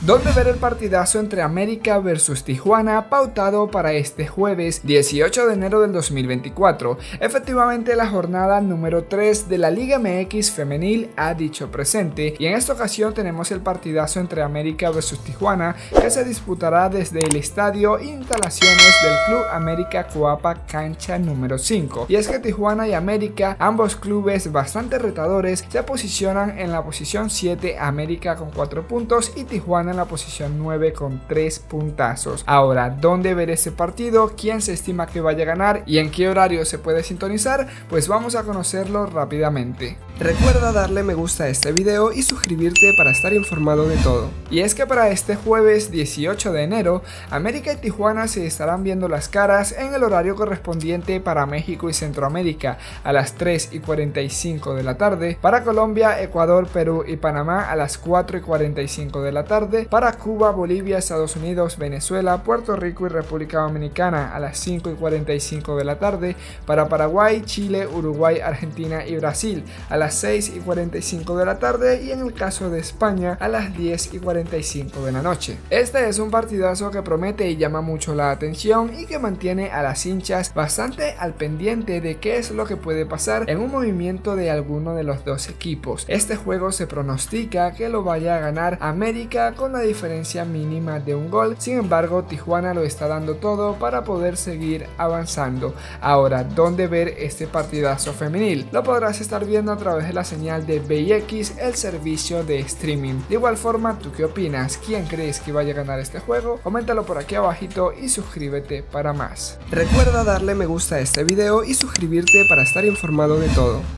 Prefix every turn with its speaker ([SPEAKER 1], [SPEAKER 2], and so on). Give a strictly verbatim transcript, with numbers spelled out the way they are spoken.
[SPEAKER 1] donde ver el partidazo entre América versus Tijuana pautado para este jueves dieciocho de enero del dos mil veinticuatro. Efectivamente, la jornada número tres de la Liga M X femenil ha dicho presente, y en esta ocasión tenemos el partidazo entre América versus Tijuana, que se disputará desde el estadio e instalaciones del Club América Coapa cancha número cinco. Y es que Tijuana y América, ambos clubes bastante retadores, se posicionan en la posición siete, América con cuatro puntos y Tijuana en la posición nueve con tres puntazos. Ahora, ¿dónde ver ese partido? ¿Quién se estima que vaya a ganar? ¿Y en qué horario se puede sintonizar? Pues vamos a conocerlo rápidamente.
[SPEAKER 2] Recuerda darle me gusta a este video y suscribirte para estar informado de todo.
[SPEAKER 1] Y es que para este jueves dieciocho de enero, América y Tijuana se estarán viendo las caras en el horario correspondiente para México y Centroamérica a las tres y cuarenta y cinco de la tarde, para Colombia, Ecuador, Perú y Panamá a las cuatro y cuarenta y cinco de la tarde, para Cuba, Bolivia, Estados Unidos, Venezuela, Puerto Rico y República Dominicana a las cinco y cuarenta y cinco de la tarde, para Paraguay, Chile, Uruguay, Argentina y Brasil a las seis y cuarenta y cinco de la tarde, y en el caso de España a las diez y cuarenta y cinco de la noche. Este es un partidazo que promete y llama mucho la atención y que mantiene a las hinchas bastante al pendiente de qué es lo que puede pasar en un movimiento de alguno de los dos equipos. Este juego se pronostica que lo vaya a ganar América con la diferencia mínima de un gol, sin embargo Tijuana lo está dando todo para poder seguir avanzando. Ahora, ¿dónde ver este partidazo femenil? Lo podrás estar viendo a través de la señal de B I X, el servicio de streaming. De igual forma, ¿tú qué opinas? ¿Quién crees que vaya a ganar este juego? Coméntalo por aquí abajito y suscríbete para más.
[SPEAKER 2] Recuerda darle me gusta a este video y suscribirte para estar informado de todo.